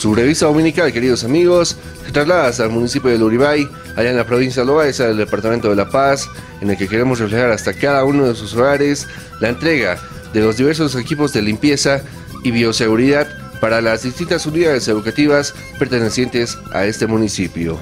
Su revista dominical, queridos amigos, se traslada hasta el municipio de Luribay, allá en la provincia de Loaiza, del departamento de La Paz, en el que queremos reflejar hasta cada uno de sus hogares la entrega de los diversos equipos de limpieza y bioseguridad para las distintas unidades educativas pertenecientes a este municipio.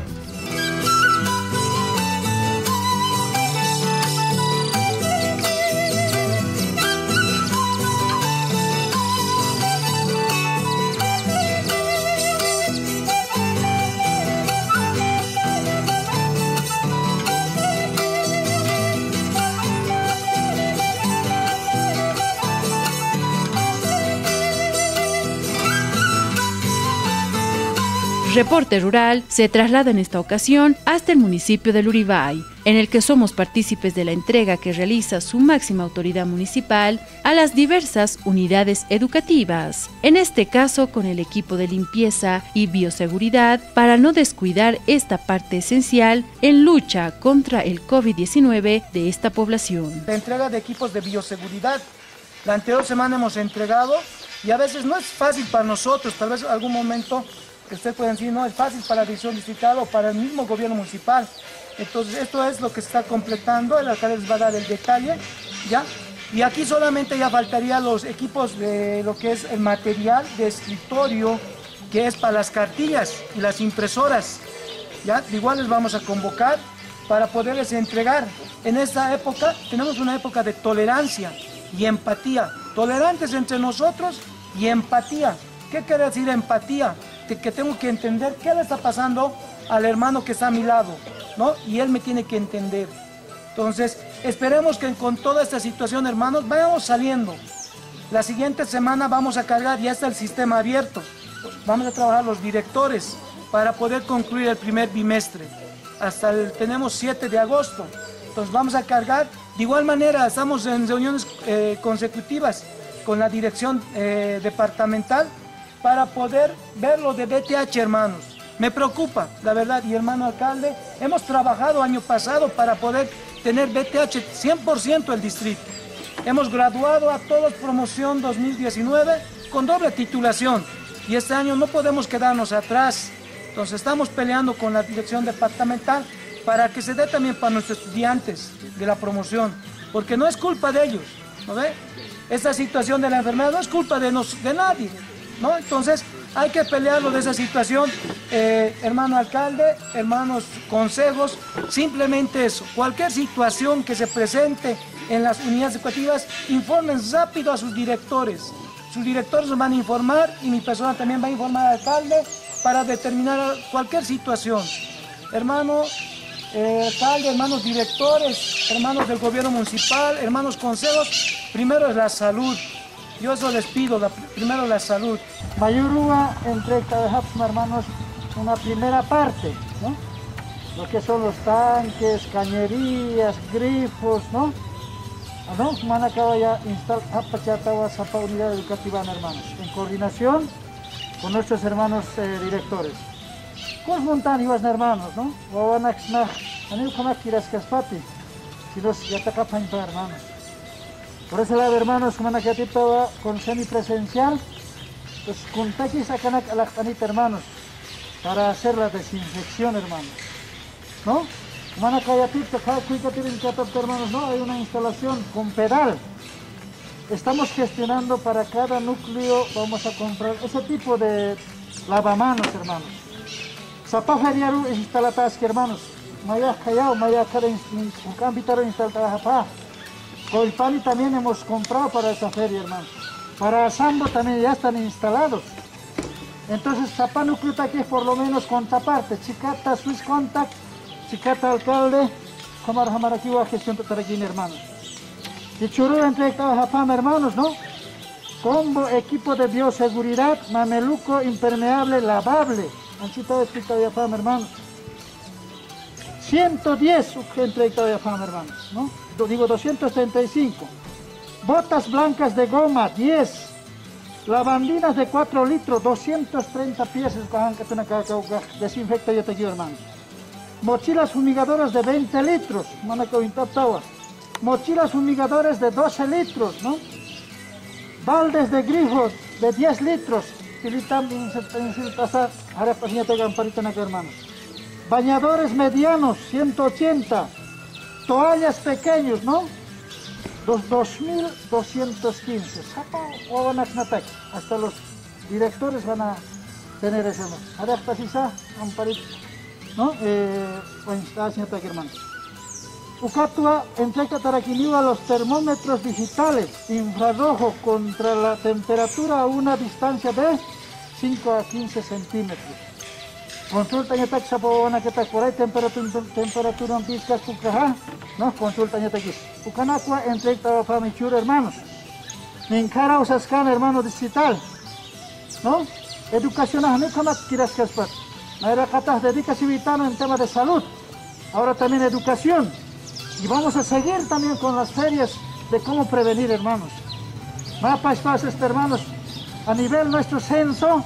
Reporte Rural se traslada en esta ocasión hasta el municipio de Luribay, en el que somos partícipes de la entrega que realiza su máxima autoridad municipal a las diversas unidades educativas, en este caso con el equipo de limpieza y bioseguridad para no descuidar esta parte esencial en lucha contra el COVID-19 de esta población. La entrega de equipos de bioseguridad, la anterior semana hemos entregado y a veces no es fácil para nosotros, tal vez en algún momento ustedes pueden decir, no es fácil para la dirección distrital o para el mismo gobierno municipal. Entonces, esto es lo que se está completando, el alcalde les va a dar el detalle, ¿ya? Y aquí solamente ya faltaría los equipos de lo que es el material de escritorio, que es para las cartillas y las impresoras, ¿ya? Igual les vamos a convocar para poderles entregar. En esta época, tenemos una época de tolerancia y empatía. Tolerantes entre nosotros y empatía. ¿Qué quiere decir empatía? Que tengo que entender qué le está pasando al hermano que está a mi lado, ¿no? Y él me tiene que entender. Entonces, esperemos que con toda esta situación, hermanos, vayamos saliendo. La siguiente semana vamos a cargar, ya está el sistema abierto. Vamos a trabajar los directores para poder concluir el primer bimestre. Tenemos 7 de agosto. Entonces, vamos a cargar. De igual manera, estamos en reuniones consecutivas con la dirección departamental para poder ver lo de BTH, hermanos. Me preocupa, la verdad, y hermano alcalde, hemos trabajado año pasado para poder tener BTH 100% el distrito. Hemos graduado a todos promoción 2019 con doble titulación y este año no podemos quedarnos atrás. Entonces estamos peleando con la dirección departamental para que se dé también para nuestros estudiantes de la promoción, porque no es culpa de ellos, ¿no ve? Esta situación de la enfermedad no es culpa de nadie, ¿no? Entonces hay que pelearlo de esa situación, hermano alcalde, hermanos consejos, simplemente eso. Cualquier situación que se presente en las unidades educativas, informen rápido a sus directores. Sus directores nos van a informar y mi persona también va a informar al alcalde para determinar cualquier situación. Hermano alcalde, hermanos directores, hermanos del gobierno municipal, hermanos consejos, primero es la salud. Yo eso les pido, primero la salud. Mayurúa entrega, hermanos, una primera parte, ¿no? Lo que son los tanques, cañerías, grifos, ¿no? ¿No? Manacaba ya instalar esa unidad educativa, hermanos, en coordinación con nuestros hermanos directores. Con montañas, hermanos, ¿no? Si los ya te capan, hermanos. Por ese lado, hermanos, como estaba con semipresencial, pues contactos acá a la hermanos, para hacer la desinfección, hermanos, ¿no? Hermanos, ¿no? Hay una instalación con pedal. Estamos gestionando para cada núcleo, vamos a comprar ese tipo de lavamanos, hermanos. Zapafariaru es instaladas, hermanos. Maya callao, maya cara un cambio instalada. Colpani también hemos comprado para esa feria, hermanos. Para Sambo también ya están instalados. Entonces, Zapanucluta aquí por lo menos cuánta parte. Chicata, Swiss Contact, Chicata Alcalde, Comar Jamaraquiwa, gestión de Taraquín, hermanos. Y Churú entre Japam, hermanos, ¿no? Combo, equipo de bioseguridad, mameluco, impermeable, lavable. Anchito escrito de Japam, hermanos. 110 entre Japam, hermanos, ¿no? Digo 235. Botas blancas de goma, 10. Lavandinas de 4 litros, 230 piezas. Desinfecta yo te quiero, hermanos. Mochilas fumigadoras de 20 litros. Mochilas fumigadoras de 12 litros, ¿no? Baldes de grifos de 10 litros. utilitan ahora pues ya te gamparita acá, hermanos. Bañadores medianos, 180. Toallas pequeños, ¿no? 2.215. Hasta los directores van a tener eso, ¿no? Ahora pues amparita, ¿no? Pues está haciendo aquí, hermanos. Ucatua entrega taraquiniwa los termómetros digitales infrarrojo contra la temperatura a una distancia de 5 a 15 centímetros. Consulta en esta xapobana que está por ahí temperatura en pizcas pucaja, ¿no? Consulta en esta aquí. Ucanacua entrega para mi chura, hermanos. Me encara usascan, hermanos, digital, ¿no? Educación a Nicolas Kirascaspat. Naira Catas dedica civitano en tema de salud. Ahora también educación. Y vamos a seguir también con las ferias de cómo prevenir, hermanos. Mapa espacios, hermanos. A nivel nuestro censo,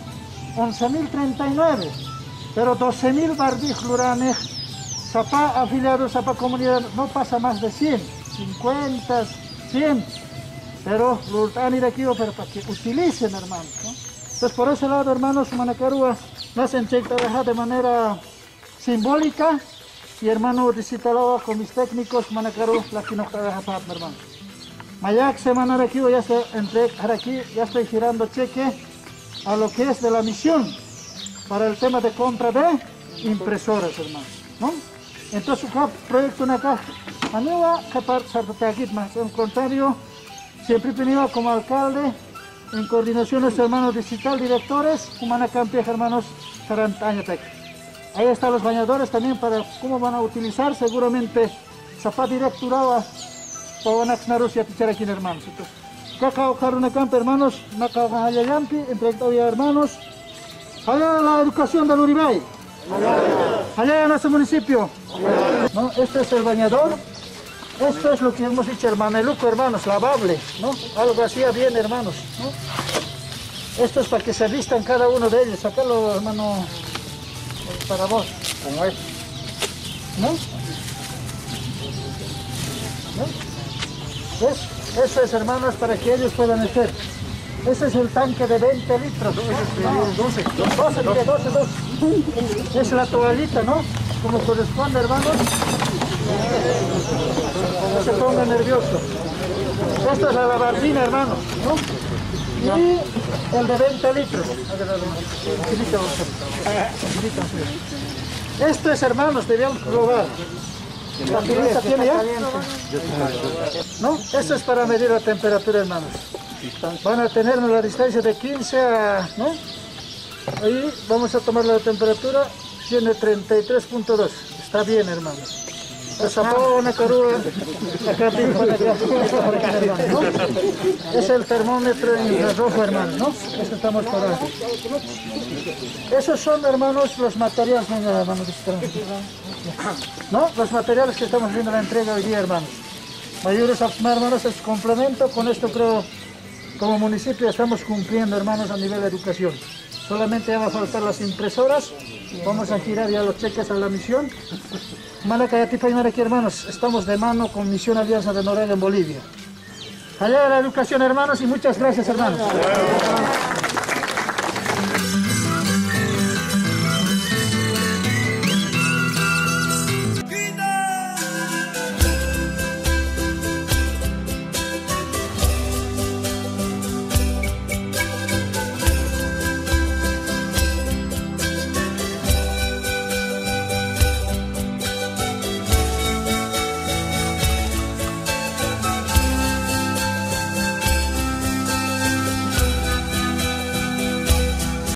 11.039. Pero 12.000 bardij luranej. Zapa afiliados, Zapa comunidad, no pasa más de 100. 50, 100. Pero lurtani de aquí, pero para que utilicen, hermanos, ¿no? Entonces, por ese lado, hermanos, Manacarua nos entrega de manera simbólica. Y hermano, visitalo con mis técnicos, Manacaru, la que no trabaja para hermano. Mayak, semana de aquí, ya estoy girando cheque a lo que es de la misión para el tema de compra de impresoras, hermano, ¿no? Entonces, proyecto en acá, anuva, capar, sartatagit más. En contrario, siempre venido como alcalde, en coordinación de los hermanos digital, directores, Humanacampia, hermanos, Sarantañatec. Ahí están los bañadores también para cómo van a utilizar, seguramente zapat directuraba para van a Rusia tichar aquí, hermanos. Entonces, cacao carunacampe, hermanos, nacao hayayampi, entre todavía hermanos. Allá la educación del Uribay. Allá en nuestro municipio. ¿No? Este es el bañador. Esto es lo que hemos dicho, hermaneluco, hermanos, lavable, ¿no? Algo así bien, hermanos, ¿no? Esto es para que se vistan cada uno de ellos. Sacarlo, hermano, para vos, como es, ¿no? ¿No? ¿Ves? Eso es, hermanos, para que ellos puedan hacer. Ese es el tanque de 20 litros. 12. Es la toallita, ¿no? Como corresponde, hermanos. No se ponga nervioso. Esto es la lavandina, hermanos, ¿no? Y el de 20 litros. Esto es, hermanos, debíamos probar. ¿La pilita tiene ya? ¿No? Esto es para medir la temperatura, hermanos. Van a tener la distancia de 15 a... ¿no? Ahí vamos a tomar la temperatura. Tiene 33.2. Está bien, hermanos. Es el termómetro infrarrojo, hermano, ¿no? Esto estamos para... Esos son, hermanos, los materiales, hermanos, ¿no? Los materiales que estamos viendo la entrega hoy día, hermanos. Mayores, hermanos, es complemento. Con esto creo, como municipio estamos cumpliendo, hermanos, a nivel de educación. Solamente ya va a faltar las impresoras. Vamos a girar ya los cheques a la misión. Aquí, hermanos, estamos de mano con Misión Alianza de Noruega en Bolivia. Allá de la educación, hermanos, y muchas gracias, hermanos.